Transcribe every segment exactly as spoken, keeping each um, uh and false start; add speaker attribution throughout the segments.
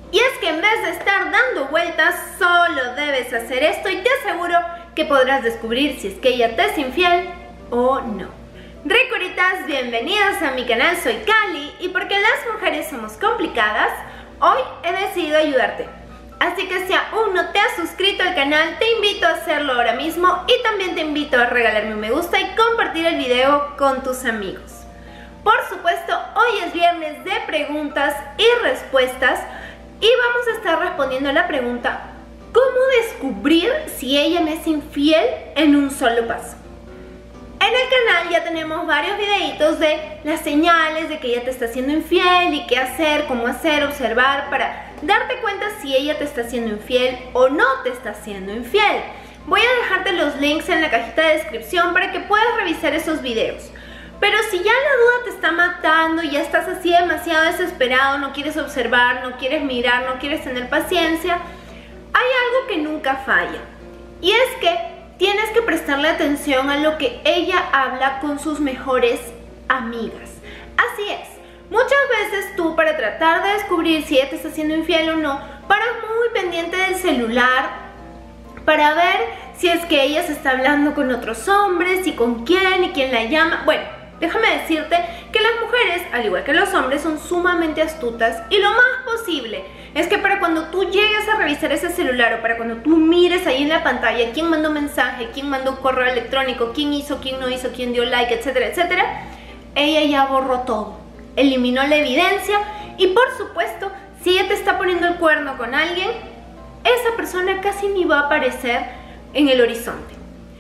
Speaker 1: Y es que en vez de estar dando vueltas, solo debes hacer esto y te aseguro que podrás descubrir si es que ella te es infiel o no. Ricuritas, bienvenidas a mi canal, soy Cali y porque las mujeres somos complicadas, hoy he decidido ayudarte. Así que si aún no te has suscrito al canal, te invito a hacerlo ahora mismo y también te invito a regalarme un me gusta y compartir el video con tus amigos. Por supuesto, hoy es viernes de preguntas y respuestas y vamos a estar respondiendo la pregunta: ¿cómo descubrir si ella me es infiel en un solo paso? En el canal ya tenemos varios videitos de las señales de que ella te está siendo infiel y qué hacer, cómo hacer, observar para darte cuenta si ella te está siendo infiel o no te está siendo infiel. Voy a dejarte los links en la cajita de descripción para que puedas revisar esos videos. Pero si ya la duda te está matando y ya estás así demasiado desesperado, no quieres observar, no quieres mirar, no quieres tener paciencia, hay algo que nunca falla. Y es que tienes que prestarle atención a lo que ella habla con sus mejores amigas. Así es, muchas veces tú, para tratar de descubrir si ella te está siendo infiel o no, paras muy pendiente del celular para ver si es que ella se está hablando con otros hombres y con quién y quién la llama. Bueno, déjame decirte que las mujeres, al igual que los hombres, son sumamente astutas y lo más posible es que para cuando tú llegues a revisar ese celular o para cuando tú mires ahí en la pantalla quién mandó mensaje, quién mandó correo electrónico, quién hizo, quién no hizo, quién dio like, etcétera, etcétera, ella ya borró todo, eliminó la evidencia y por supuesto, si ella te está poniendo el cuerno con alguien, esa persona casi ni va a aparecer en el horizonte.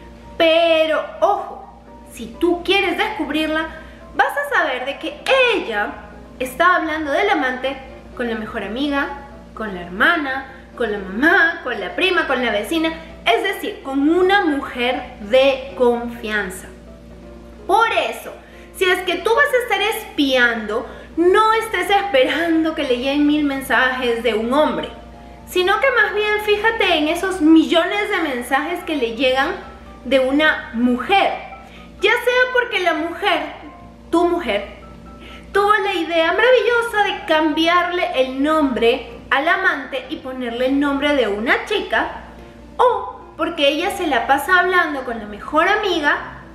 Speaker 1: Pero ojo, si tú quieres descubrirla, vas a saber de que ella está hablando del amante con la mejor amiga, con la hermana, con la mamá, con la prima, con la vecina, es decir, con una mujer de confianza. Por eso, si es que tú vas a estar espiando, no estés esperando que le lleguen mil mensajes de un hombre, sino que más bien fíjate en esos millones de mensajes que le llegan de una mujer. Ya sea porque la mujer, tu mujer, tuvo la idea maravillosa de cambiarle el nombre al amante y ponerle el nombre de una chica, o porque ella se la pasa hablando con la mejor amiga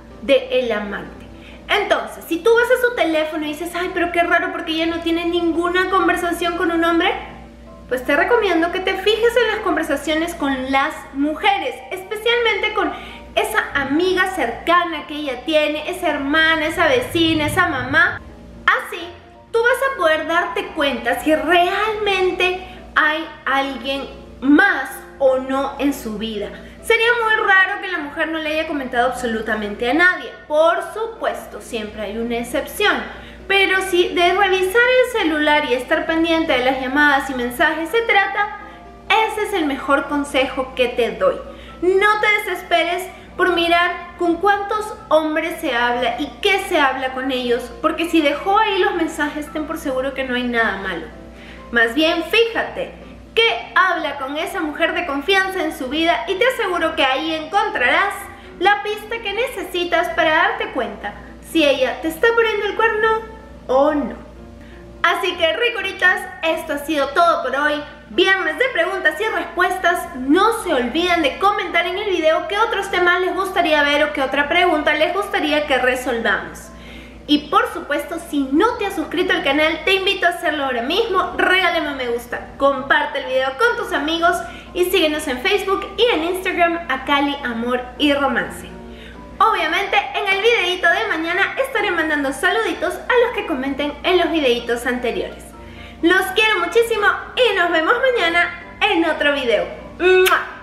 Speaker 1: del amante. Entonces, si tú vas a su teléfono y dices, ay, pero qué raro porque ella no tiene ninguna conversación con un hombre, pues te recomiendo que te fijes en las conversaciones con las mujeres, especialmente con esa amiga cercana que ella tiene, esa hermana, esa vecina, esa mamá. Así, tú vas a poder darte cuenta si realmente hay alguien más o no en su vida. Sería muy raro que la mujer no le haya comentado absolutamente a nadie. Por supuesto, siempre hay una excepción. Pero si de revisar el celular y estar pendiente de las llamadas y mensajes se trata, ese es el mejor consejo que te doy. No te desesperes por mirar con cuántos hombres se habla y qué se habla con ellos, porque si dejó ahí los mensajes, ten por seguro que no hay nada malo. Más bien, fíjate qué habla con esa mujer de confianza en su vida y te aseguro que ahí encontrarás la pista que necesitas para darte cuenta si ella te está poniendo el cuerno o no. Así que, ricuritas, esto ha sido todo por hoy. Viernes de preguntas y respuestas. No se olviden de comentar en el video qué otros temas les gustaría ver o qué otra pregunta les gustaría que resolvamos. Y por supuesto, si no te has suscrito al canal, te invito a hacerlo ahora mismo. Regálame un me gusta, comparte el video con tus amigos y síguenos en Facebook y en Instagram a Cali Amor y Romance. Obviamente, en el videito de mañana estaré mandando saluditos a los que comenten en los videitos anteriores. Los quiero muchísimo y nos vemos mañana en otro video. ¡Mua!